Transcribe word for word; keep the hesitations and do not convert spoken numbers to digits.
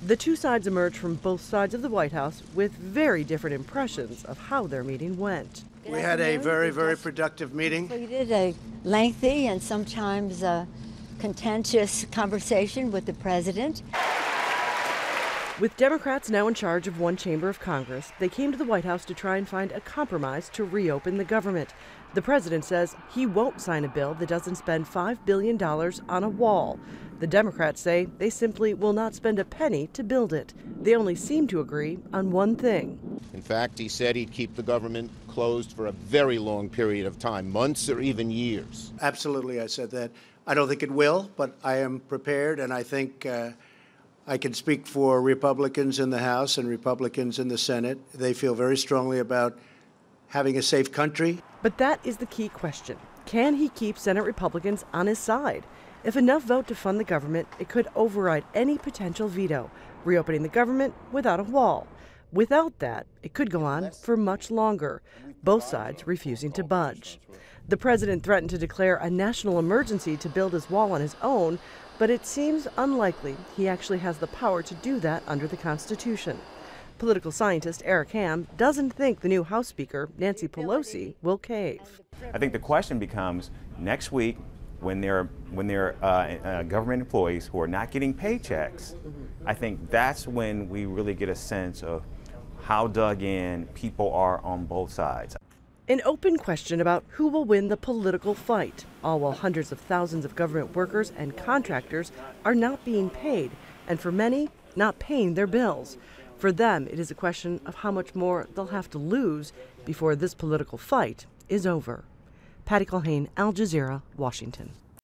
The two sides emerged from both sides of the White House with very different impressions of how their meeting went. We had a very, very productive meeting. We did a lengthy and sometimes uh, contentious conversation with the president. With Democrats now in charge of one chamber of Congress, they came to the White House to try and find a compromise to reopen the government. The president says he won't sign a bill that doesn't spend five billion dollars on a wall. The Democrats say they simply will not spend a penny to build it. They only seem to agree on one thing. In fact, he said he'd keep the government closed for a very long period of time, months or even years. Absolutely, I said that. I don't think it will, but I am prepared, and I think uh, I can speak for Republicans in the House and Republicans in the Senate. They feel very strongly about having a safe country. But that is the key question. Can he keep Senate Republicans on his side? If enough vote to fund the government, it could override any potential veto, reopening the government without a wall. Without that, it could go on for much longer, both sides refusing to budge. The president threatened to declare a national emergency to build his wall on his own, but it seems unlikely he actually has the power to do that under the Constitution. Political scientist Eric Ham doesn't think the new House Speaker, Nancy Pelosi, will cave. I think the question becomes next week when there when there are uh, uh, government employees who are not getting paychecks. I think that's when we really get a sense of how dug in people are on both sides. An open question about who will win the political fight, all while hundreds of thousands of government workers and contractors are not being paid, and for many, not paying their bills. For them, it is a question of how much more they'll have to lose before this political fight is over. Patty Culhane, Al Jazeera, Washington.